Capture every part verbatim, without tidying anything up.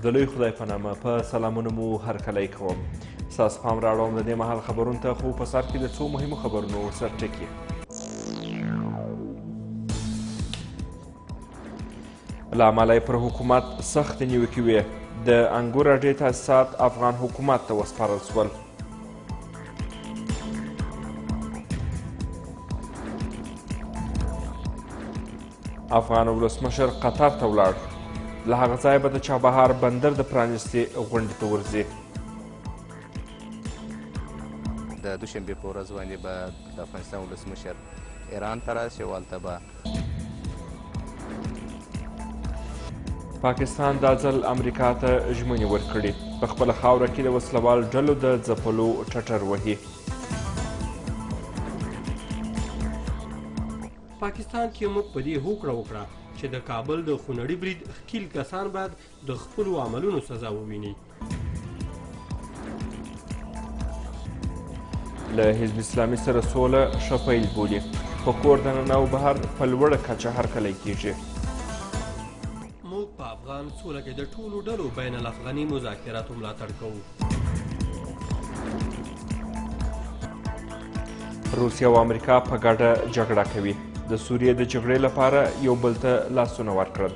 د لوی خدای په نامه په سلامونه مو هرکلی کوم. ستاسو پام راوړم د دې مهال خبرونو ته، خو په سر کې د څو مهمو خبرونو سرټکي. له امله یې پر حکومت سختې نیوکې وې. د انګور اډې تاسیسات افغان حکومت ته وسپارل شول. افغان ولسمشر قطر ته ولاړ. له هغه ځایه به د چابهار بندر د پرانیستې غونډې ته ورځي. د دوشنبې په ورځ باندې به د افغانستان ولسمشر ایران ته راشي او هلته به پاکستان دا ځل امریکا ته ژمنې ورکړي. په خپله خاوره کې د وسلوال ډلو د ځپلو ټټر وهي. پاکستان کې موږ په دې هوکړه وکړه چې د کابل د خونړي برید ښکیل کسان باید د خپلو عملونو سزا وویني. له حزب اسلامي سره سوله ښه پیل بولي. په کور دننه او بهر په لوړه کچه هرکلی کیږي. موږ په افغان سوله کې د ټولو ډلو بین الافغاني مذاکراتو ملاتړ کوو. روسیه او امریکا په ګډه جګړه کوي. د سوریې د جګړې لپاره یو بل ته لاسونه ورکړل.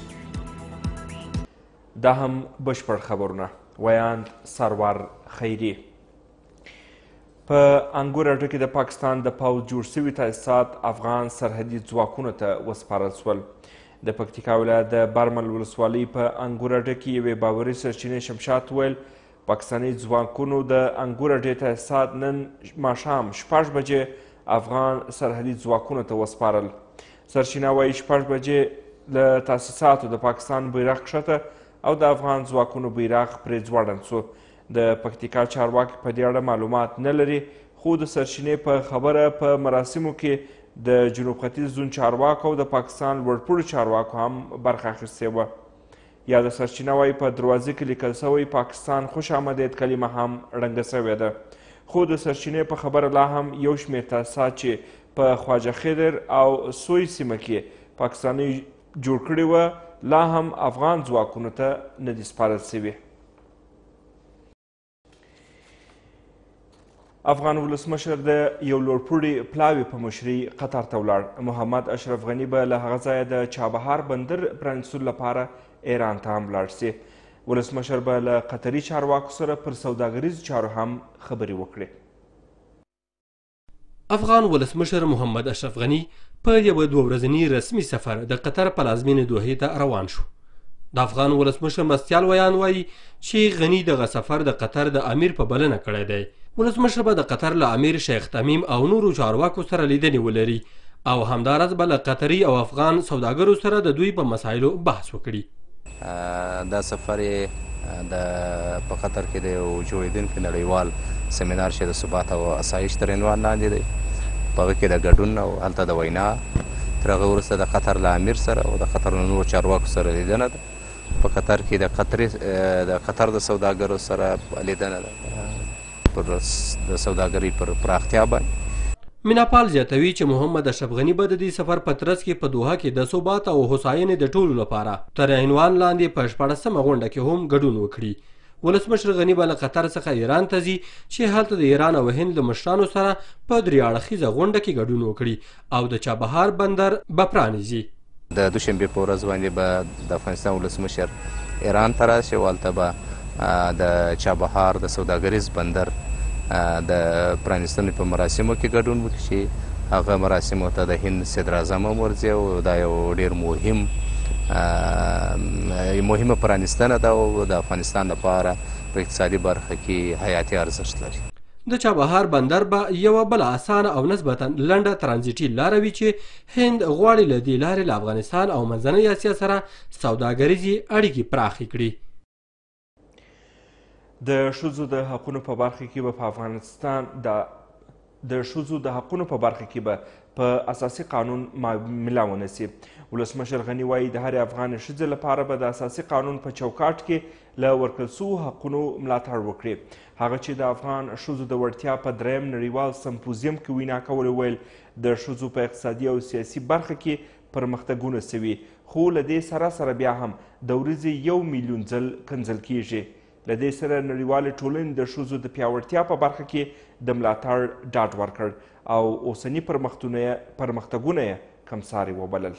دا هم بشپړ خبرونه. ویاند سرور خیري. په انګور اډه کې د پاکستان د پوځ جوړ شوي تاسیسات افغان سرحدي ځواکونو ته وسپارل شول. د پکتیکا ولایت د برمل ولسوالۍ په انګور اډه کې یوې باوري سرچینې شمشاد ویل پاکستاني ځواکونو د انګور اډې تاسیسات نن ماښام شپږ بجې افغان سرحدي ځواکونو ته وسپارل. سرچینه وایي شپږ بجې له تاسیساتو د پاکستان بیرغ کښته او د افغان ځواکونو بیرغ پرې ځوړند شو. د پکتیکا چارواکي په دې اړه معلومات نه لري، خو د سرچینې په خبره په مراسمو کې د جنوب ختیځ زون چارواکو او د پاکستان لوړپوړو چارواکو هم برخه اخیستې وه. یاده سرچینه وایي په دروازې کې لیکل شوی پاکستان خوش آمدید کلمه هم ړنګه شوې ده. خو د سرچینې په خبره لا هم یو شمېر تاسیسات چې په خواجه خضر او سوی سیمه کې پاکستاني جوړ کړي وه لا هم افغان ځواکونو ته نه دي سپارل شوي. افغان ولسمشر د یو لوړپوړي پلاوي په مشرۍ قطر ته ولاړ. محمد اشرف غني به له هغه ځایه د چابهار بندر پرانیستلو لپاره ایران ته هم لاړ شي. ولسمشر به له قطري چارواکو سره پر سوداګریزو چارو هم خبرې وکړي. افغان ولسمشر محمد اشرف غني په یوه دوه ورځني رسمي سفر د قطر پلازمینې دوحې ته روان شو. د افغان ولسمشر مرستیال ویان وایي چې غني دغه سفر د قطر د امیر په بلنه کړی دی. ولسمشر به د قطر له امیر شیخ تمیم او نورو چارواکو سره لیدنې ولري او همداراز به له قطري او افغان سوداګرو سره د دوی په مسایلو بحث وکړي. دا سفر د په قطر کې د یو جوړېدونکي نړیوال سیمینار چې د ثبات او اسایش تر عنوان لاندې دی، په هغه کې د ګډون او هلته د وینا، تر هغه وروسته د قطر له امیر سره او د قطر له نورو چارواکو سره لیدنه ده. په قطر کې د قطري د قطر د سوداګرو سره لیدنه ده پر د سوداګرۍ پر پراختیا باندې. میناپال زیاتوي چې محمد اشرف غني به د دې سفر په ترڅ کې په دوحه کې د ثبات او هوساینې د ټولو لپاره تر عنوان لاندې په شپاړسمه غونډه کې هم ګډون وکړي. ولسمشر غني به له قطر څخه ایران ته ځي چې هلته د ایران او هند له مشرانو سره په درې اړخیزه غونډه کې ګډون وکړي او د چابهار بندر به پرانیزي. د دوشنبې په ورځ باندې به د افغانستان ولسمشر ایران ته راشي او هلته به د چابهار د سوداګریز بندر د پرانیستنې په مراسمو کې ګډون وکړي چې هغه مراسمو ته د هند صدر اعظم هم ورځي او دا یو ډېر مهم مهمه پرانیستنه ده او د افغانستان لپاره په اقتصادي برخه کې حیاتي ارزښت لري. د چابهار بندر به یوه بله اسانه او نسبتا لنډه ترانزیټي لاره وي چې هند غواړي له دې لارې له افغانستان او منځنۍ اسیا سره سوداګریزې اړیکې پراخې کړي. د ښځو د حقونو په برخه کې به په افغانستان د د ښځو د حقونو په برخه کې به په اساسي قانون معامله ونه سي. ولسمشر غني وایي د هرې افغانې ښځې لپاره به د اساسي قانون په چوکاټ کې له ورکړل شوو حقونو ملاتړ وکړي. هغه چې د افغان ښځو د وړتیا په دریم نړیوال سمپوزیم کې وینا کولې ویل د ښځو په اقتصادي او سیاسي برخه کې پرمختګونه سوي، خو له دې سره سره بیا هم د ورځې یو میلیون ځل کنځل کیږي. له دې سره نړیوالې ټولنې د ښځو د پیاوړتیا په برخه کې د ملاتړ ډاډ ورکړ او اوسني پرمختګونه یې کمساري وبلل.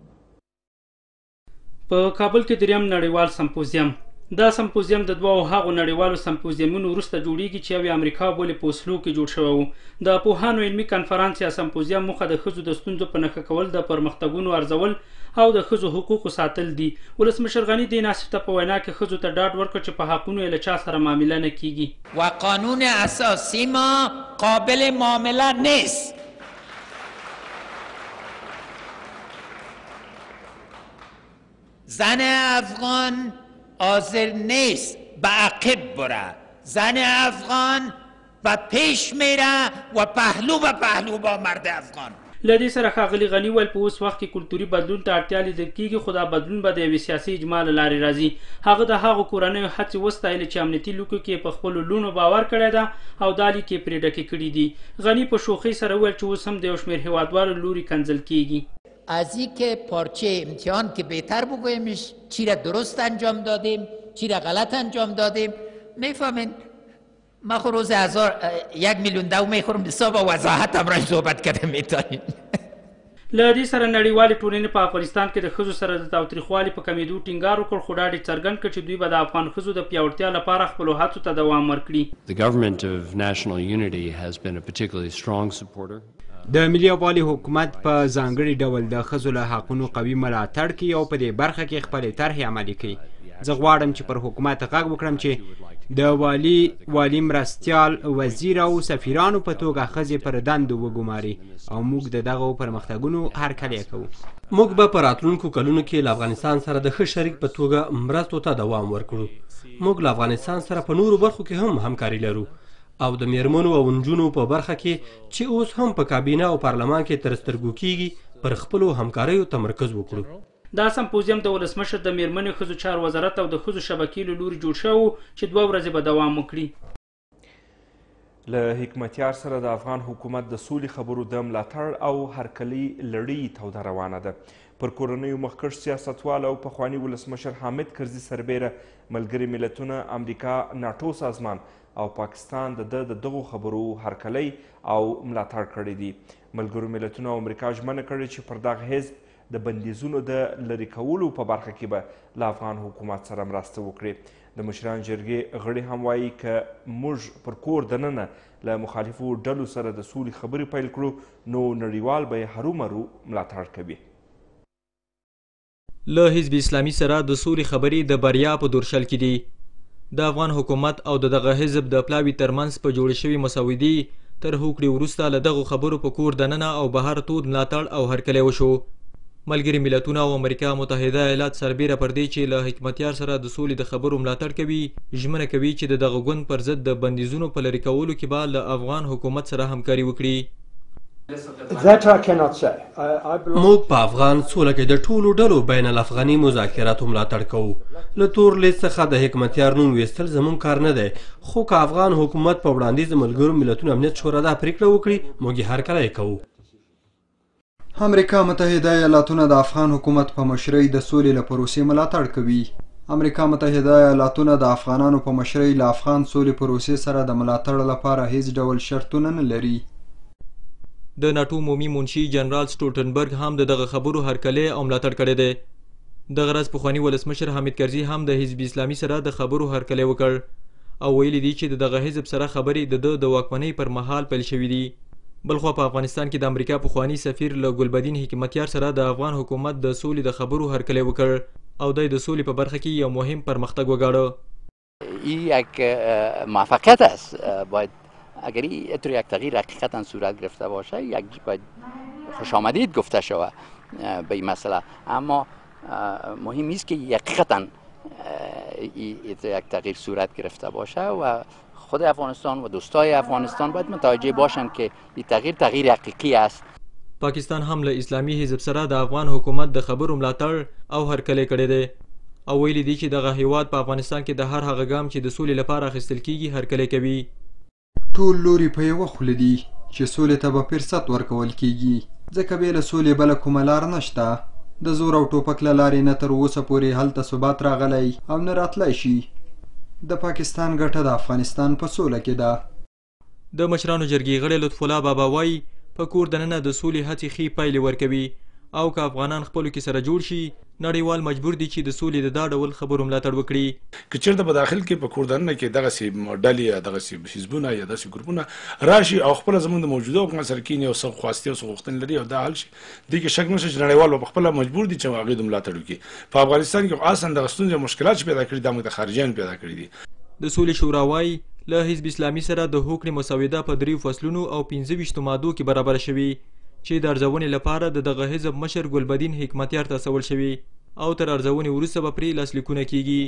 په کابل کې دریم نړیوال سمپوزیم. دا سمپوزیم د دوو هغو نړیوالو سمپوزیمونو وروسته جوړیږي چې یو یې امریکا او بل یې په اوسلو کې جوړ شوی و. د پوهانو علمي کنفرانس یا سمپوزیم موخه د ښځو د ستونزو په نښه کول، د پرمختګونو ارزول او د ښځو حقوقو ساتل دي. ولسمشر غني دې ناستې ته په وینا کې ښځو ته ډاډ ورکړ چې په حقونو یې له چا سره معامله نه کیږي. و قانون اساسی ما قابل معامله نیست. زن افغان حاضر نیست به عقب بره. زن افغان به پیش میره و پهلو به پهلو با مرد افغان. له دې سره ښاغلي غني ویل په اوس وخت کې کلتوري بدلون ته اړتیا لیدل کیږي، خو دا بدلون به د یوې سیاسي اجماع له لارې راځي. هغه د هغو کورنیو هڅې وستایلې چې امنیتي لیکو کې په خپلو لوڼو باور کړی ده او دا لیک یې پرې ډکې کړي دي. غني په شوخۍ سره وویل چې اوس هم د یو شمېر هیوادوالو لوري کنځل کیږي. از اینکه پارچه امتحان که بهتر بگویمش چی را درست انجام دادیم چی را غلط انجام دادیم میفهمین. ما خو روز هزار یک میلیون دو میخورم حساب و وضاحت هم را صحبت کرده میتونیم. له دې سره نړیوالې ټولنې په افغانستان کې د ښځو سره د تاوتریخوالي په کمیدو ټینګار وکړ، خو ډاډ یې څرګند کړ چې دوی به د افغان ښځو د پیاوړتیا لپاره خپلو هڅو ته دوام ورکړي. The government of national unity has been a particularly strong supporter. د ملي یووالي حکومت په ځانګړي ډول د ښځو له حقونو قوي ملاتړ کوي او په دې برخه کې خپلې طرحې عملي کوي. زه غواړم چې پر حکومت غږ وکړم چې د والي والي مرستیال وزیر او سفیرانو په توګه ښځې پر دندو وګماري او موږ د دغو پرمختګونو هرکلی کوو. موږ به په راتلونکو کلونو کې له افغانستان سره د ښه شریک په توګه مرستو ته دوام ورکړو. موږ له افغانستان سره په نورو برخو کې هم همکاري لرو او د میرمنو او نجونو په برخه کې چې اوس هم په کابینه او پارلمان کې تر سترګو کیږي پر خپلو همکاریو تمرکز وکړو. دا سمپوزیم د ولسمشر د میرمنې ښځو چارو وزارت او د ښځو شبکې له لوري جوړ شوی چې دوه ورځې به دوام وکړي. له حکمتیار سره د افغان حکومت د سولې خبرو د ملاتړ او هرکلي لړۍ توده روانه ده. پر کورنیو مخکښ سیاستوال او پخواني ولسمشر حامد کرزي سربیره ملګري ملتونه، امریکا، ناټو سازمان او پاکستان د د دغو خبرو هرکلی او ملاتړ کړی دي. ملګرو ملتونو او امریکا ژمنه کړې چې پر دغه حزب د بندیزونو د لرې کولو په برخه کې به له افغان حکومت سره مرسته وکړي. د مشران جرګې غړي هم وایي که موږ پر کور دننه له مخالفو ډلو سره د سولې خبرې پیل کړو نو نړیوال به یې هرومرو ملاتړ کوي. له حزب اسلامي سره د سولې خبرې د بریا په دورشل کې دي. د افغان حکومت او د دغه حزب د پلاوي ترمنځ په جوړې شوي مسودې تر هوکړې وروسته له دغو خبرو په کور دننه او بهر تود ملاتړ او هرکلی وشو. ملګري ملتونه او امریکا متحده ایالات سربیره پر دې چې له حکمتیار سره د سولې د خبرو ملاتړ کوي، ژمنه کوي چې د دغه ګوند پر ضد د بندیزونو په لرې کولو کې به له افغان حکومت سره همکاري وکړي. موږ په افغان سوله کې د ټولو ډلو بین الافغاني مذاکراتو ملاتړ کوو. له تور لیست څخه د حکمتیار نوم ویستل زموږ کار نه دی، خو که افغان حکومت په وړاندیز ملګرو ملتونو امنیت شورا دا پریکړه وکړي موږ یې هرکلی کوو. امریکا متحده ایالاتونه د افغان حکومت په مشرۍ د سولې له پروسې ملاتړ کوي. امریکا متحده ایالاتونه د افغانانو په مشرۍ له افغان سولې پروسې سره د ملاتړ لپاره هیڅ ډول شرطونه نه لري. د ناټو عمومي منشي جنرال سټولټنبرګ هم د دغه خبرو هرکلی او ملاتړ کړی دی. دغه ورځ پخواني ولسمشر حامد کرزي هم د حزب اسلامي سره د خبرو هرکلی وکړ او ویلي دي چې د دغه حزب سره خبرې د ده د واکمنۍ پر مهال پیل شوي دي. بلخوا په افغانستان کې د امریکا پخواني سفیر له ګلبدین حکمتیار سره د افغان حکومت د سولې د خبرو هرکلی وکړ او دی د سولې په برخه کې یو مهم پرمختګ وګاړه. این یک موفقیت است. باید اگر اینطور یک تغییر حقیقتا صورت گرفته باشه یک باید خوش آمدید گفته شود به این مسئله، اما مهم نیست که حقیقتا یک تغییر صورت گرفته باشه و خود افغانستان و دوستای افغانستان باید متوجه باشند که این تغییر تغییر حقیقی است. پاکستان هم له اسلامي حزب سره د افغان حکومت د خبرو ملاتړ او هرکلی کړی دی او ویلي دي چې دغه هیواد په افغانستان کې د هر هغه ګام چې د سولې لپاره اخیستل کیږي هرکلی کوي. ټول لوري په یوه خوله دي چې سولې ته به فرصت ورکول کیږي، ځکه بې له سولې بله کومه لار نشته. د زور او ټوپک له لارې نه تر اوسه پورې هلته ثبات راغلی او نه راتلی شي. د پاکستان ګټه د افغانستان په سوله کې ده. د مشرانو جرګې غړی لطف الله بابا وایي په کور دننه د سولې هڅې ښې پایلې ورکوي او که افغانان خپلو کې سره جوړ شي نړیوال مجبور دي چې د سولې د دا ډول خبرو ملاتړ وکړي. که چېرته په داخل کې په کور دننه کې دغسې ډلې یا دغسې حزبونه یا داسې ګروپونه راشي او خپله زموږ د موجوده حکومت سره کینې او څه خواستې او څه غوښتنې لري او دا حل شي، دې کې شک نشته چې نړیوال به پخپله مجبور دي چې هغوی د ملاتړ وکړي. په افغانستان کې خو اصلا دغه ستونزې او مشکلات چې پیدا کړي دا موږ د خارجیان پیدا کړي دي. د سولې شورا وایي له حزب اسلامي سره د هوکړې مسوده په دریو فصلونو او پنځه ویشتو مادو کې برابره شوي چې د ارزونې لپاره د دغه حزب مشر ګلبدین حکمتیار ته استول شوي او تر ارزونې وروسته به پرې لاسلیکونه کیږي.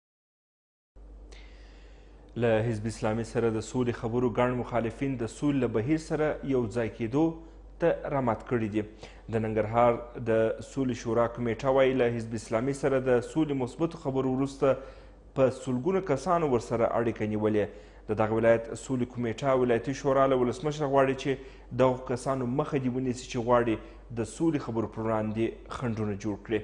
له حزب اسلامي سره د سولې خبرو ګڼ مخالفین د سولې له بهیر سره یو ځای کېدو ته رامات کړي دي. د ننګرهار د سولې شورا کمیټه وایي له حزب اسلامي سره د سولې مثبتو خبرو وروسته په سلګونو کسانو ورسره اړیکه نیولې. د دغه ولایت سولې کمیټه ولایتي شورا له ولسمشره غواړي چې دغو کسانو مخه دې ونیسي چې غواړي د سولې خبرو پر وړاندې خنډونه جوړ کړي.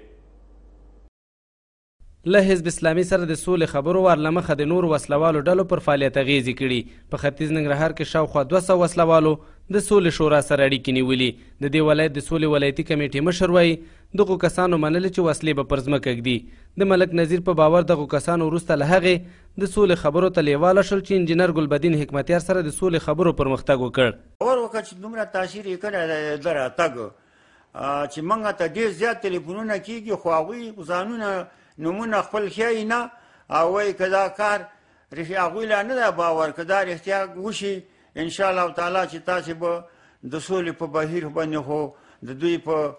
له حزب اسلامي سره د سولې خبرو ور له مخه د نورو وسلوالو ډلو پر فعالیت اغیزې کړي. په ختیځ ننګرهار کې شاوخوا دوه سوه وسلوالو د سولې شورا سره اړیکې نیولي. د دې ولایت د سولې ولایتي کمیټې مشر وایي دغو کسانو منلي چې وسلې به پر ځمکه ږدي. د ملک نظیر په باور دغو کسانو وروسته له هغې د سولې خبرو ته لیواله شول چې انجینر ګلبدین حکمتیار سره د سولې خبرو پرمختګ وکړ. اور وخت چې دومره تاثیر یې کړی د راتګ چې موږ ته ډېر زیات تلیفونونه کېږي خو هغوی ځانونه نومونه خپل ښیي نه او وایي که دا کار هغوی لا نه ده باور که دا رښتیا وشي انشاءالله تعالی چې تاسې به د سولې په بهیر باندې خو د دوی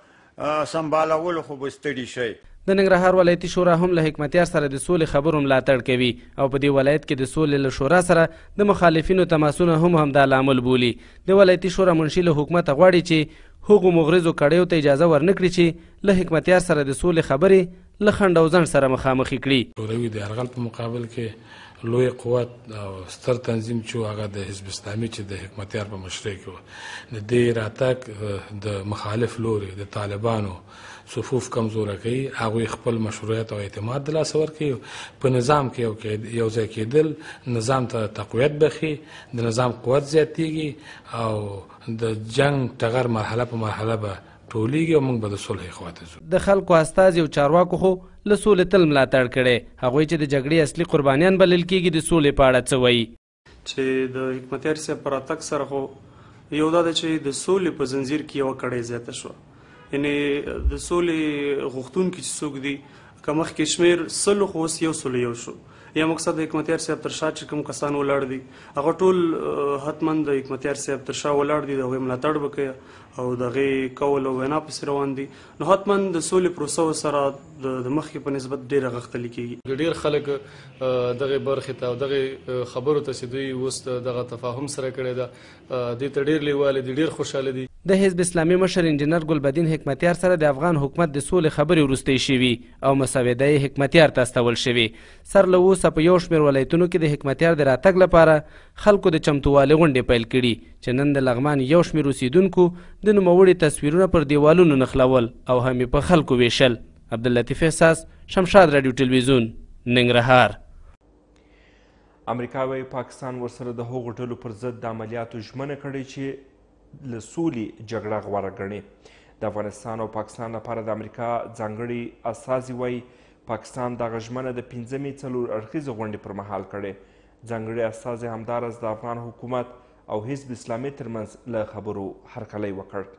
په سمبالولو خو به ستړي شئ. د ننګرهار ولایتي شورا هم له حکمتیار سره د سولې خبرو ملاتړ کوي او په دې ولایت کې د سولې له شورا سره د مخالفینو تماسونه هم همدا لامل بولي. د ولایتي شورا منشي له حکومته غواړي چې هغو مغرضو کړیو ته اجازه ورنکړي چې له حکمتیار سره د سولې خبرې له خنډ او ځنډ سره مخامخ کړي. شوروي د یرغل په مقابل کې لوی قوت او ستر تنظیم چې هغه د حزب اسلامي چې د حکمتیار په مشرۍ کې و د دې راتګ د مخالف لوري د طالبانو صفوف کمزوره کوي. هغوی خپل مشروعیت او اعتماد د لاسه ورکوي. په نظام کې یو ځای کېدل نظام ته تقویت بخي، د نظام قوت زیاتیږي او د جنگ ټغر مرحله په مرحله به ټولیږي او موږ به د صلح خواته ځو. د خلکو استازي او چارواکو خو له سولې تل ملاتړ کړی. هغوی چې د جګړې اصلي قربانیان بلل کېږي د سولې په اړه څه وایي. چې د حکمتیار صاحب په راتګ سره خو یو دا ده چې د سولې په زنځیر کې یوه کړۍ زیاته شوه. یعنې د سولې غوښتونکي چې څوک دي که مخکې شمېر سلو خو اوس یو سلو یو شو. یا مقصد د حکمتیار صاحب تر شا چې کوم کسان ولاړ دي هغه ټول حتما د حکمتیار صاحب تر شا ولاړ دي، د هغوی ملاتړ به کوي او د هغې قول او وینا پسې روان دي. نو حتما د سولې پروسه سره د مخکې په نسبت ډېره غښتلي کېږي. ډېر خلک دغې برخې ته او دغې خبرو ته چې دوی اوس دغه تفاهم سره کړی ده دې ته ډېر لیواله دي، ډېر خوشحاله دي. د حزب اسلامي مشر انجینر ګلبدین حکمتیار سره د افغان حکومت د سولې خبرې وروستۍ شوي او مسوده یې حکمتیار ته استول شوي. سر له اوسه په یو شمېر ولایتونو کې د حکمتیار د راتګ لپاره خلکو د چمتووالي غونډې پیل کړي چې نن د لغمان یو شمېر اوسیدونکو د نوموړي تصویرونه پر دیوالونو نښلول او هم یې په خلکو ویشل. عبداللطیف احساس، شمشاد راډیو ټلویزیون، ننګرهار. امریکا وايي پاکستان ورسره د هغو ډلو پر ضد د عملیاتو ژمنه کړې چې له سولې جګړه غوره ګڼي. د افغانستان او پاکستان لپاره د امریکا ځانګړي استازي وایي پاکستان دغه ژمنه د پنځمې څلور اړخیزې غونډې پر مهال کړې. ځانګړي استازي همداراز د افغان حکومت او حزب اسلامي ترمنځ له خبرو هرکلی وکړ.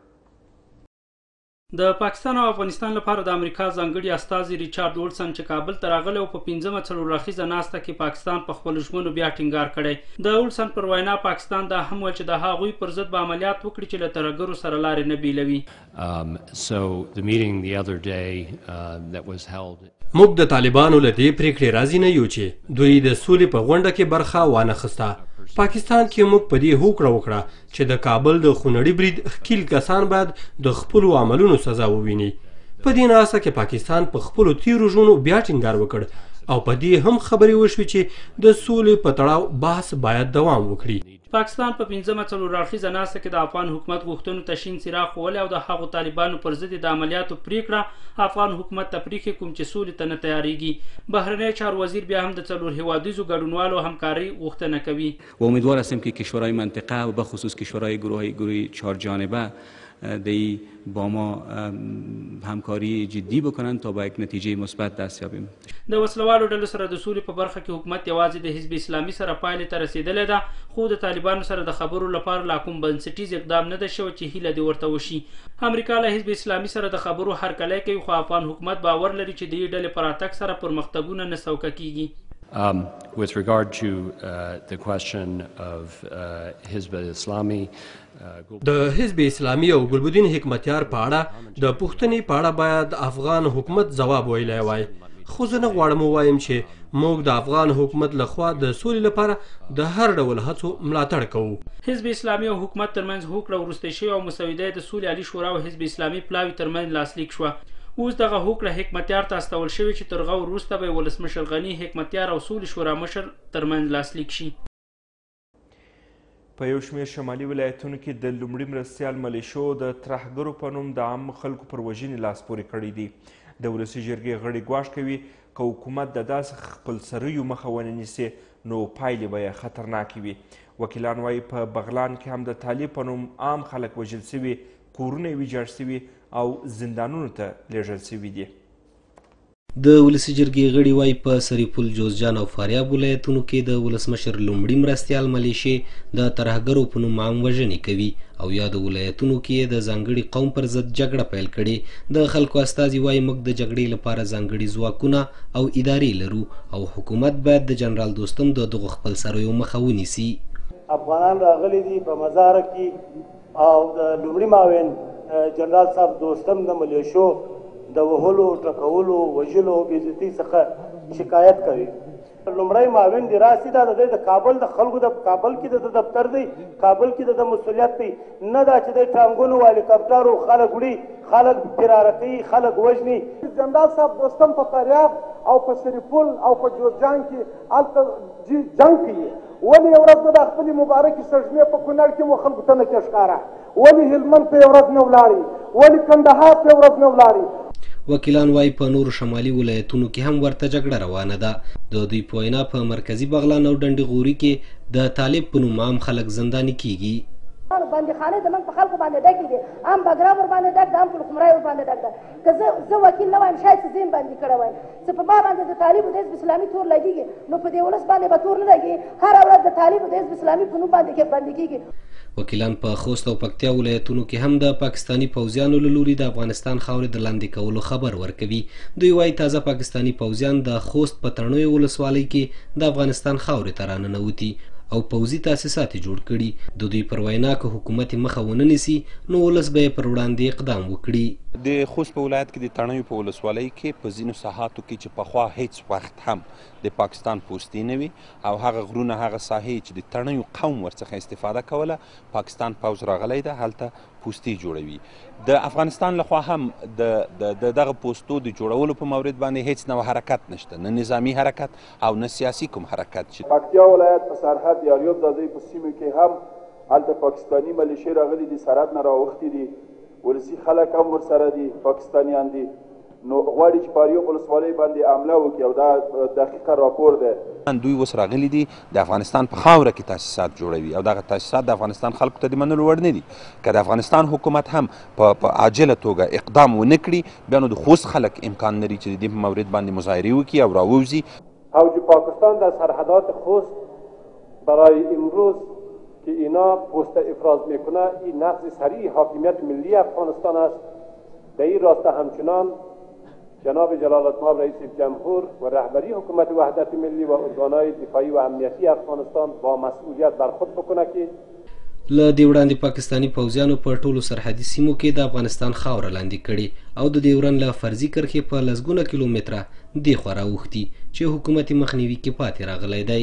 د پاکستان او افغانستان لپاره د امریکا ځانګړي استازي ریچارډ وولسن چې کابل ته راغلی او په پنځمه څلور اړخیزه ناسته کې پاکستان په خپلو ژمنو بیا ټینګار کړی. د وولسن پر وینا پاکستان دا هم ویل چې د هغوی پر ضد به عملیات وکړي چې له ترهګرو سره لارې نه بیلوي. موږ د طالبانو له دې پریکړې راضي نه یو چې دوی د سولې په غونډه کې برخه وانخسته. پاکستان کې موږ په دې هوکړه وکړه چې د کابل د خونړي برید ښکیل کسان باید د خپلو عملونو سزا وویني. په دې ناسته کې پاکستان په خپلو تیرو ژمنو بیا ټینګار وکړ او په دې هم خبرې وشوې چې د سولې په تړاو بحث باید دوام وکړي. پاکستان په پنځمه څلور اړخیزه ناسته کې د افغان حکومت غوښتنو ته شین څراغ ښوولی او د هغو طالبانو پر ضد د عملیاتو پریکړه افغان حکومت ته پرېښې کوم چې سولې ته نه تیاریږي. بهرنی چارو وزیر بیا هم د څلور هیوادیزو ګډونوالو همکارۍ غوښتنه کوي. و امیدوار هستیم که کشورهای منطقه و به خصوص کشورهای گروه گروه چهار جانبه دی با ما همکاری جدی بکنن تا به یک نتیجه مثبت دست یابیم. د وسلوالو ډلو سره د سولې په برخه کې حکومت یوازې د حزب اسلامي سره پایلې ته رسېدلی ده، خو د طالبانو سره د خبرو لپاره لا کوم بنسټیز اقدام نه ده شوی چې هیله دې ورته وشي. امریکا له حزب اسلامي سره د خبرو هرکلی کوي، خو افغان حکومت باور لري چې د دې ډلې په راتګ سره پرمختګونه نه سوکه کیږي. Um, with regard to uh, the question of uh, Hizb al-Islami, د حزب اسلامي او ګلبدین حکمتیار په اړه د پوښتنې په اړه باید افغان حکومت ځواب ویلی وای، خو زه نه غواړم ووایم چې موږ د افغان حکومت لخوا د سولې لپاره د هر ډول هڅو ملاتړ کوو. حزب اسلامي او حکومت ترمنځ هوکړه وروستی شوې او مسودې د سولې عالي شورا او حزب اسلامي پلاوي ترمنځ لاسلیک شوه. اوس دغه هوکړه حکمتیار ته استول شوې چې تر هغه وروسته به ولسمشر غني، حکمتیار او سولې شورا مشر ترمنځ لاسلیک شي. په یو شمېر شمالي ولایتونو کې د لومړي مرستیال ملیشو د ترهګرو په نوم د عام خلکو پر وژنې لاس پورې کړی دی. د ولسي جرګې غړي ګواښ کوي که حکومت د داسې خپلسریو مخه ونه نیسي نو پایلې به یې خطرناکې وي. وکیلان وایي په بغلان کې هم د طالب په نوم عام خلک وژل سوي، کورونه یې ویجاړ سوي او زندانونو ته لیږل سوي دي. د ولسي جرګې غړي وایي په سریپل، جوزجان او فاریاب ولایتونو کې د ولسمشر لومړي مرستیال ملیشې د ترهګرو په نوم عام وژنې کوي او یا د ولایتونو کې د ځانګړي قوم پر ضد جګړه پیل کړې. د خلکو استازي وایي موږ د جګړې لپاره ځانګړي ځواکونه او ادارې لرو او حکومت باید د جنرال دوستم د دغو خپلسریو مخه ونیسي. افغانان راغلي دي په مزاره کې او د لومړي معاون جنرال صاحب دوستم د ملیشو د وهلو، ټکولو، وژلو او بېعزتۍ څخه شکایت کوي. لومړی معاون دی راسي دا د د کابل د خلکو د کابل کې د دفتر دی، کابل کې د مسؤلیت دی، نه دا چې د ټانګونو او هلیکاپټرو خلک وړي، خلک فراره کوي، خلک وژني. جنرال صاحب دوستم په فاریاب او په سریپل او په جوزجان کې هلته جنګ کوي. ولې یو ورځ د خپلې مبارکې سږمې په کونړ کې مو خلکو ته نه ښکاره؟ ولې هلمند په یو ورځ نه ولاړې؟ ولې کندهار په یو ورځ نه ولاړې؟ وکیلان وایي په نورو شمالي ولایتونو کې هم ورته جګړه روانه ده. د دوی په وینا په مرکزي بغلان او ډنډي غوري کې د طالب په نوم عام خلک زنداني کیږي. بندیخانه زموږ په خلکو باندې ډکې دي، عام بګرام ورباندې ډک ده، عام پلخمرای ورباندې ډک ده. که زه زه وکیل نه وایم شاید چې زه یم بندي کړی وایم، چې په ما باندې د طالبو د حزب اسلامي تور لګېږي نو په دې ولس باندې به تور نه لګي. هره ورځ د طالبو د حزب اسلامي په نوم باندې بندي کېږي. وکیلان په خوست او پکتیا ولایتونو کې هم د پاکستاني پوځیانو له لوري د افغانستان خاورې د لاندې کولو خبر ورکوي. دوی وایي تازه پاکستاني پوځیان د خوست په تڼیو ولسوالۍ کې د افغانستان خاورې ته راننوتي او پوځي تاسیسات یې جوړ کړي. د دوی پر وینا که حکومت مخه ونه نیسي نو ولس به یې پر وړاندې اقدام وکړي. د خوست په ولایت کې د تڼیو په ولسوالۍ کې په ځینو ساحاتو کې چې پخوا هیڅ وخت هم د پاکستان پوستې نه وي او هغه غرونه، هغه ساحې چې د تڼیو قوم ورڅخه استفاده کوله، پاکستان پوځ راغلی ده هلته پوستې جوړوي. د افغانستان لخوا هم د دغه پوستو د جوړولو په مورد باندې هیڅ نوع حرکت نشته، نه نظامي حرکت او نه سیاسي کوم حرکت. چې پکتیا ولایت په سرحد یاریوب د دوی په سیمو کې هم هلته پاکستاني ملیشې راغلي دي، سرحد نه راوختي دي، ولسي خلک هم ورسره دي، پاکستانیان دي. نو غواړي چې په یاریوب ولسوالۍ باندې حمله وکړي او دا دقیقه راپور دی. دوی اوس راغلي دي د افغانستان په خاوره کې تاسیسات جوړوي او دغه تاسیسات د افغانستان خلکو ته د منلو وړ نه دي. که د افغانستان حکومت هم په عاجله توګه اقدام ونه کړي بیا نو د خوست خلک امکان لري چې د دې په مورد باندې مظاهرې وکړي او راووځي. حوج پاکستان در سرحدات خوست برای امروز که اینا پست افراز میکنه این نقض صریح حاکمیت ملی افغانستان است. در این راسته همچنان جناب جلال الطمع رئیس جمهور و رهبری حکومت وحدت ملی و ارگانهای دفاعی و امنیتی افغانستان با مسئولیت بر خود بکنه که له دې وړاندې پاکستاني پوځیانو په ټولو سرحدي سیمو کې د افغانستان خاوره لاندې کړې او د ډیورن له فرضي کرښې په لسګونه کیلومتره دېخوا راوښتي چې حکومت مخنیوي کې پاتې راغلی دی.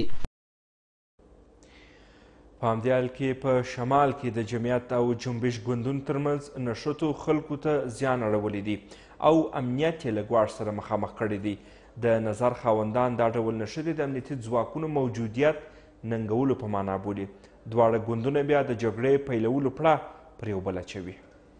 په همدې حال کې په شمال کې د جمعیت او جنبش ګوندونو ترمنځ نښتو خلکو ته زیان اړولی دی او امنیت یې له ګواښ سره مخامخ کړی دی. د نظر خاوندان دا ډول نښتې د امنیتي ځواکونو موجودیت ننګولو په معنا بولي. دواړه ګوندونه بیا د جګړې پیلولو پړه پر یو بل اچوي.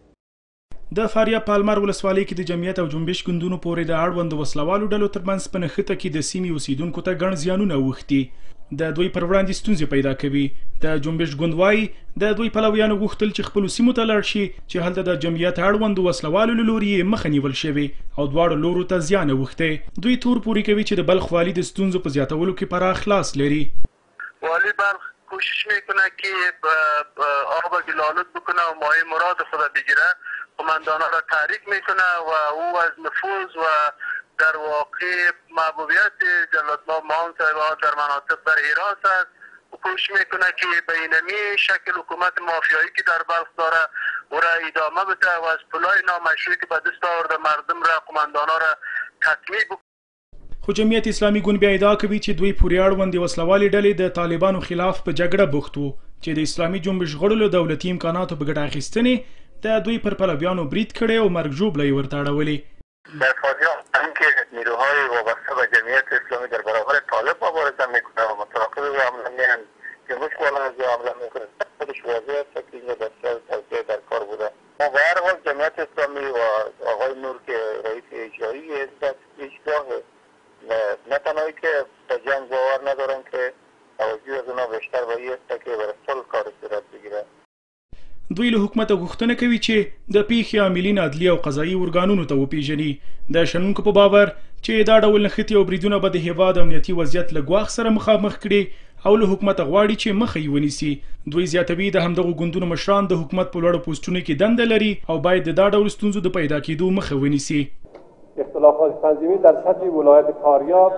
د فاریاب پالمر ولسوالۍ کې د جمعیت او جنبش ګوندونو پورې د اړوند وسلوالو ډلو ترمنځ په نښته کې د سیمې اوسیدونکو ته ګڼ زیانونه اوښتي. د دوی پر وړاندې ستونزې پیدا کوي. د جنبش ګوند وایي د دوی پلویانو غوښتل چې خپلو سیمو ته لاړ شي چې هلته د جمعیت اړوند وسلوالو له لوري یې مخه نیول شوې او دواړو لورو ته زیان اوښتی. دوی تور پورې کوي چې د بلخ والي د ستونزو په زیاتولو کې پراخ لاس لري. والی بلخ کوشش میکنه که آب گلالود بکنه و مایه مراد خود بگیره. قماندانا را تحریک میکنه و او از نفوذ و در واقع محبوبیت جلالدمآب مام صاحب در مناطق در حراس است و کوشش میکنه که به اینمی شکل حکومت مافیایی که در بلخ داره او را ادامه بده و از پولای نامشروعی که به دست آورده مردم را قماندانا را تطمیع بکنه. خو جمعیت اسلامي ګوند بیا ادعا کوي چې دوی پورې اړوندې وسلوالې ډلې د طالبانو خلاف په جګړه بوخت وو چې د اسلامي جنبش غړو له دولتي امکاناتو په ګټه اخیستنې د دوی پر پلویانو برید کړی او مرګ ژوبله یې ورته اړولې. در فاریاب اینکه نیروهای وابسته به جمعیت اسلامی در برابر طالب مبارزه میکنه و متراقب او حمله میاند که مشکل از او حمله میکنه خودش واضح است که اینجا بسیار توسعه در کار بوده. ما به هر حال جمعیت اسلامی و آقای نور که رئیس اجرایی است هیچگاه نه تنهایی که به جنگ باور ندارن که توجه از اونا بیشتر به این است که بر صلح کار صورت بگیره. دوی له حکومته غوښتنه کوي چې د پیښې عاملین عدلي او قضایي ارګانونو ته وپیژني. د شنونکو په باور چې دا ډول نښتې او بریدونه به د هیواد امنیتي وضعیت له ګواښ سره مخامخ کړي او له حکومته غواړي چې مخه یې ونیسي. دوی زیاتوي د همدغو ګوندونو مشران د حکومت په لوړو پوسټونو کې دنده لري او باید د دا ډول ستونزو د پیدا کېدو مخه ونیسي. اختلافات تنظیمی در سطح ولایت فاریاب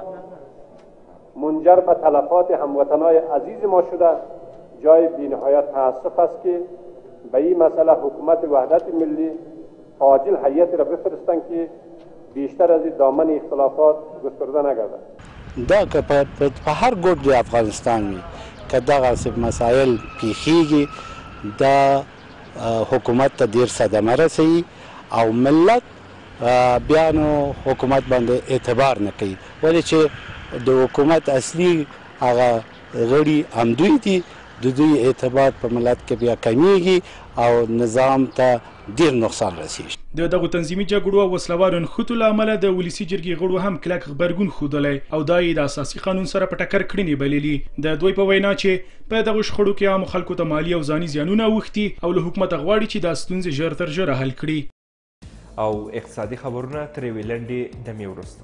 منجر به تلفات هموطنای عزیز ما شده. جای بی‌نهایت تأسف است که به این مسئله حکومت وحدت ملی عاجل هیئتی را بفرستند که بیشتر از دامن اختلافات گسترده نگردد. دا که په هر ګوټ د افغانستان وي که دغسې مسایل پیښیږي دا حکومت ته ډېر صدمه رسوي او ملت بیا نو حکومت باندې اعتبار نه کوي ولې چې د حکومت اصلي هغه غړي همدوی دي. د دوی اعتبار په ملت کې بیا کمیږي او نظام ته ډېر نقصان رسیږي. د دغو تنظیمي جګړو او وسلوالو نښتو له امله د ولسي جرګې غړو هم کلک غبرګون ښودلی او دا یې د اساسي قانون سره په ټکر کړنې بللي. د دوی په وینا چې په دغو شخړو کې عامو خلکو ته مالي او ځاني زیانونه اوښتي او له حکومته غواړي چې دا ستونزې ژر تر ژره حل کړي. او اقتصادي خبرونه تر یوې لنډې دمې وروسته.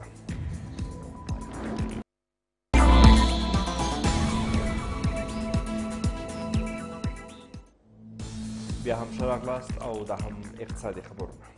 بیا هم ښه راغلاست او دا هم اقتصادي خبرونه.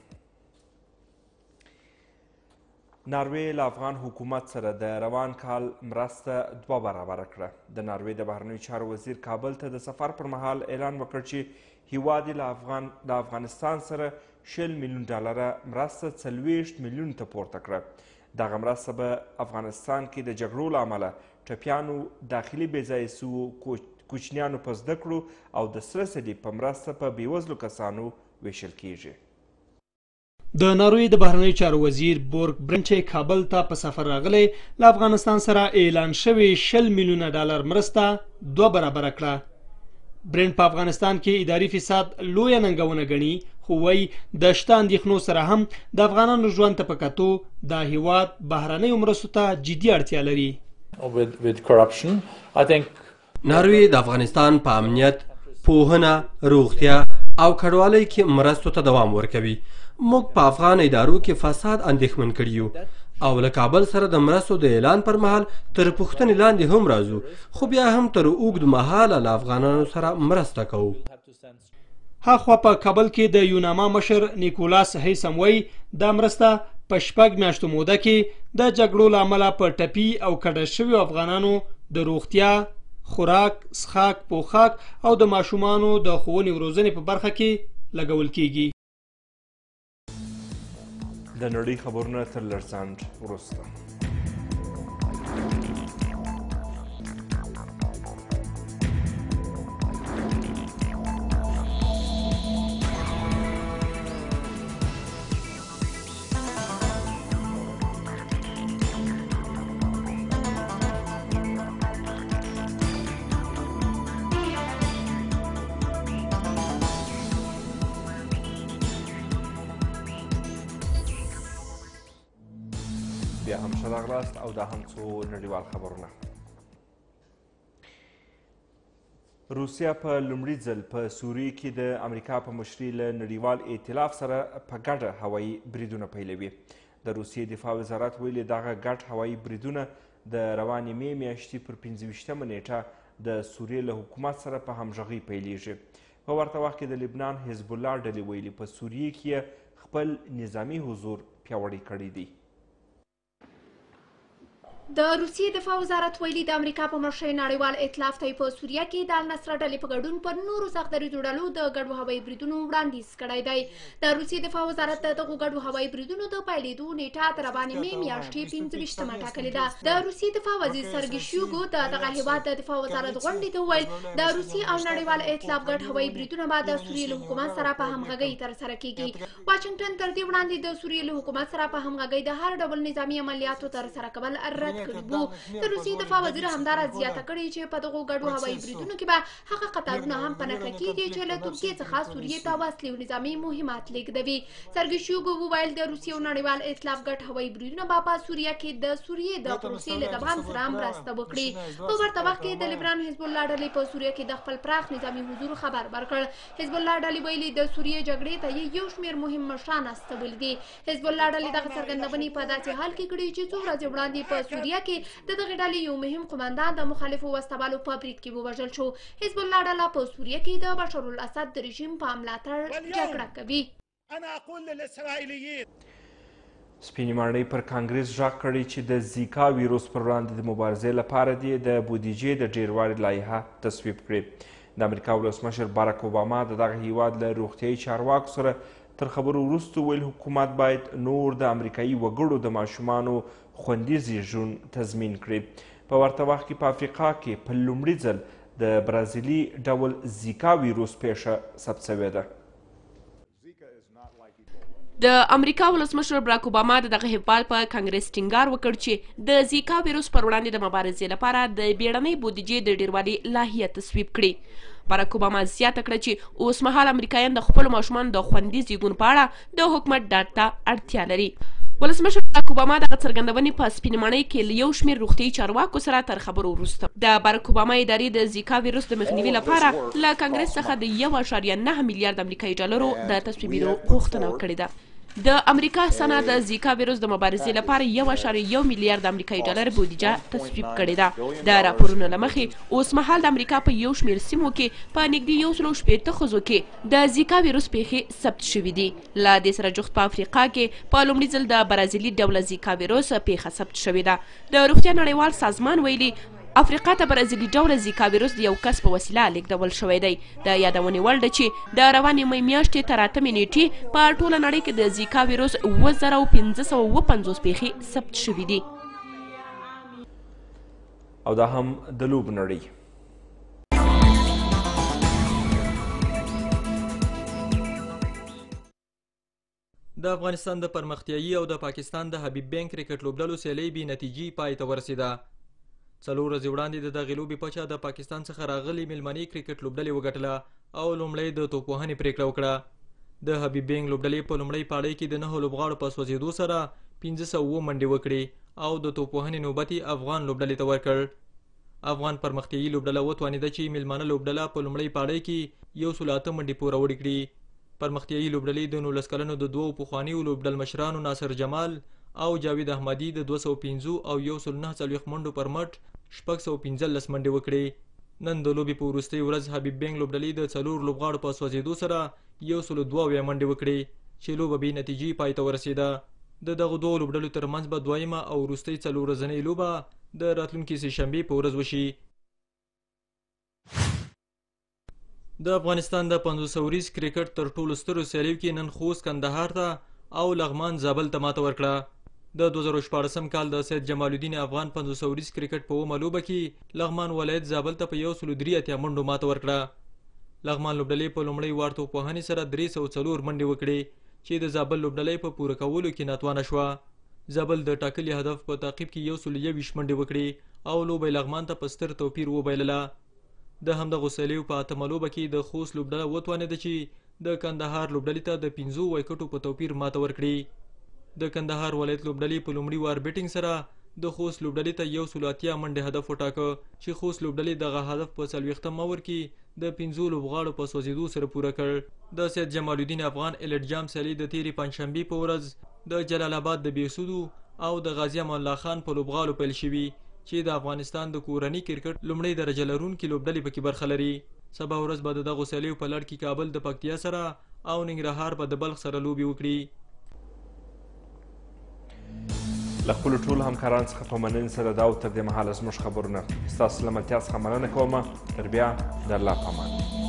ناروې له افغان حکومت سره د روان کال مرسته دوه برابره کړه. د ناروې د بهرنیو چارو وزیر کابل ته د سفر پر مهال اعلان وکړ چې هیواد یې له افغان د افغانستان سره شل میلیون ډالره مرسته څلوېښت میلیونو ته پورته کړه. دغه مرسته به افغانستان کې د جګړو له امله ټپیانو، داخلي بېځایه سوو کوچنیانو په زده کړو او د سره صلیب په مرسته په بېوزلو کسانو ویشل کیږي. د ناروې د بهرنیو چارو وزیر بورګ برنټ چې کابل ته په سفر راغلی له افغانستان سره اعلان شوې شل میلیونه ډالر مرسته دوه برابره کړه. برنټ په افغانستان کې اداري فساد لویه ننګونه ګڼي خو وایي د شته اندېښنو سره هم د افغانانو ژوند ته په کتو دا هیواد بهرنیو مرستو ته جدي اړتیا لري. ناروې د افغانستان په امنیت، پوهنه، روغتیا او کډوالۍ کې مرستو ته دوام ورکوي. موږ په افغان ادارو کې فساد اندېښمن کړي یو او له کابل سره د مرستو د اعلان پر مهال تر پوښتنې لاندې هم راځو خو بیا هم تر اوږد مهاله له افغانانو سره مرسته کوو. هاخوا په کابل کې د یوناما مشر نیکولاس هیسم وایي دا مرسته په شپږ میاشتو موده کې د جګړو له امله په ټپي او کډه شویو افغانانو د روغتیا، خوراک، څښاک، پوښاک او د ماشومانو د ښوونې او روزنې په برخه کې لګول کیږي. د نړۍ خبرونه تر لږ ځنډ وروسته. هم ښه راغلاست او دا هم څو نړیوال خبرونه. روسیه په لومړي ځل په سوریې کې د امریکا په مشرۍ له نړیوال ائتلاف سره په ګډه هوایي بریدونه پیلوي. د روسیې دفاع وزارت ویلي دغه ګډ هوایي بریدونه د روانې مې میاشتې پر پنځه ویشتمه نیټه د سوریې له حکومت سره په همغږۍ پیلیږي. په ورته وخت کې د لبنان حزب الله ډلې ویلي په سوریې کې خپل نظامي حضور پیاوړی کړی دی. د روسیې دفاع وزارت ویلي د امریکا په مشرۍ نړیوال ائتلاف ته په سوریه کې د النصره ډلې په ګډون پر نورو سخت دریځو ډلو د ګډو هوایي بریدونو وړاندیز کړی دی. د روسیې دفاع وزارت د دغو ګډو هوایي بریدونو د پیلېدو نیټه د روانې مې میاشتې پنځه ویشتمه ټاکلې ده. د روسیې دفاع وزیر سرګي شویګو د دغه هېواد د دفاع وزارت غونډې ته وویل د روسیې او نړیوال ائتلاف ګډ هوایي بریدونه به د سوریې له حکومت سره په همغږۍ ترسره کیږي. واشنګټن تر دې وړاندې د سوریې له حکومت سره په همغږۍ د هر ډول نظامي عملیاتو ترسره کول رد کړي وو. د روسیې دفاع وزیر همداراز زیاته کړې چې په دغو ګډو هوایي بریدونو کې به هغه قطارونه هم په نښه کیږي چې له ترکیې څخه سوریې ته وسلې او نظامي مهمات لیږدوي. سرګي شویګو وویل د روسیې او نړیوال ائتلاف ګډ هوایي بریدونه به په سوریه کې د سوریې د پروسې له دوام سره مرسته وکړي. په ورته وخت کې د لبنان حزب الله ډلې په سوریه کې د خپل پراخ نظامي حضور خبر ورکړ. حزب الله ډلې ویلي د سوریې جګړې ته یو شمېر مهم مشران استولي دي. حزب الله ډلې دغه څرګندونې په داسې حال کې کړې چې څو ورځې وړاندې په سوریه کې د دغه ډلې یو مهم قماندان د مخالفو وسلوالو په برید کې ووژل شو. حزب الله ډله په سوریه کې د بشار الاسد د رژیم په ملاتړ جګړه کوي. سپینې ماڼۍ پر کانګریس غږ کړی چې د زیکا ویروس پر وړاندې د مبارزې لپاره دې د بودیجې د ډیروالي لایحه تصویب کړي. د امریکا ولسمشر باراک اوباما د دغه هیواد له روغتیایي چارواکو سره تر خبرو وروسته ویل حکومت باید نور د امریکایي وګړو د ماشومانو خوندي زیږون تضمین کړي. په ورته وخت کې په افریقا کې په لومړي ځل د برازیلي ډول زیکا ویروس پیښه ثبت شوې ده. د امریکا ولسمشر براک اوباما د دغه هیواد په کانګریس ټینګار وکړ چې د زیکا ویروس پر وړاندې د مبارزې لپاره د بیړنۍ بودیجې د ډیروالي لایحه تصویب کړي. باراک اوباما زیاته کړه چې اوسمهال امریکایان د خپلو ماشومانو د خوندي زیږون په اړه د حکومت ډاډ ته اړتیا لري. ولسمشر باراک اوباما دغه څرګندونې په سپینې ماڼۍ کې له یو شمېر روغتیایي چارواکو سره تر خبرو وروسته د باراک اوباما ادارې د زیکا ویروس د مخنیوي لپاره له کانګریس څخه د یو اعشاریه نه میلیارد امریکایي ډالرو د تصویبېدو غوښتنه کړې ده. د امریکا سنا د زیکا ویروس د مبارزې لپاره یو اعشاریه یو میلیارد امریکایي ډالر بودیجه تصویب کړې ده. د راپورونو له مخې اوسمهال د امریکا په یو شمېر سیمو کې په نږدې یو سلو شپېته ښځو کې د زیکا ویروس پیښې ثبت شوي دي. له دې سره جفت په افریقا کې په لومړي ځل د برازیلي ډوله زیکا ویروس پیښه ثبت شوې ده. د روغتیا نړیوال سازمان ویلي افریقا ته برازیلي ډوله زیکا ویروس د یو کس په وسیله لیږدول شوی دی. د یادونې وړ ده چې د روانې مۍ میاشتې تر اتمې نیټې په ټوله نړۍ کې د زیکا ویروس اوه زره پنځه سوه اووه پنځوس پیښې ثبت شوي دي. او دا هم د لوبو نړۍ. د افغانستان د پرمختیایي او د پاکستان د حبیب بینک کرکټ لوبډلو سیالۍ بې نتیجې پای ته ورسېده. څلور ورځې وړاندې د دغې لوبې پچه د پاکستان څخه راغلې میلمنې کرکټ لوبډلې وګټله او لومړی د توپوهنې پریکړه وکړه. د حبیب بینک لوبډلې په لومړۍ پاړۍ کې د نهو لوبغاړو په سوځېدو سره پنځه سوه اووه منډې وکړې او د توپوهنې نوبت یې افغان لوبډلې ته ورکړ. افغان پرمختیایي لوبډله وتوانېده چې میلمانه لوبډله په لومړۍ پاړۍ کې یو سل اته منډې پوروړې کړي. پرمختیایي لوبډلې د نولس کلنو د دوو پخوانیو لوبډل مشرانو ناصر جمال او جاوید احمدي د دوه سوه پنځه او یو سل نهه څلوېښت منډو پر مټ شپږ سوه پنځلس منډې وکړې. نن د لوبې په وروستۍ ورځ حبیب بینک لوبډلې د څلور لوبغاړو په سوځېدو سره یو سل دوه اویا منډې وکړې چې لوبه بې نتیجې پای ته ورسېده. د دغو دوو لوبډلو ترمنځ به دویمه او وروستۍ څلور ورځنۍ لوبه د راتلونکي سې شنبې په ورځ وشي. د افغانستان د پنځوس اوریز کرکټ تر ټولو سترو سیالیو کې نن خوست کندهار ته او لغمان زابل ته ماته ورکړه. د دوه زره شپاړسم کال د سید جمال الدین افغان پنځوس اوریز کرکټ په اومه لوبه کې لغمان ولایت زابل ته په یو سلو درې اتیا منډو ماته ورکړه. لغمان لوبډلې په لومړۍ وار توپوهنې سره درې سوه څلور منډې وکړې چې د زابل لوبډلې په پوره کولو کې ناتوانه شوه. زابل د ټاکلي هدف په تعقیب کې یو سل یوویشت منډې وکړې او لوبه لغمان ته په ستر توپیر وبایلله. د همدغو سیالیو په اتمه لوبه کې د خوست لوبډله وتوانېده چې د کندهار لوبډلې ته د پنځو ویکټو په توپیر ماته ورکړي. د کندهار ولایت لوبډلې په لومړي وار بیټینګ سره د خوست لوبډلې ته یو سل اتیا منډې هدف وټاکه چې خوست لوبډلې دغه هدف په څلوېښتم اوور کې د پنځو لوبغاړو په سوځېدو سره پوره کړ. د سید جمال الدین افغان ایلټ جام سیالي د تېرې پنجشنبې په ورځ د جلال آباد د بیسودو او د غازي امان الله خان په لوبغاړو پیل شوي چې د افغانستان د کورني کرکټ لومړۍ درجه لرونکي لوبډلې پکې برخه لري. سبا ورځ به د دغو سیالیو په لړ کې کابل د پکتیا سره او ننګرهار به د بلخ سره لوبې وکړي. له خپلو ټولو همکارانو څخه په مننې سره دا و تر دې مهاله زموږ خبرونه ستاسو له ملتیا څخه مننه کوم. تر بیا د الله په امان.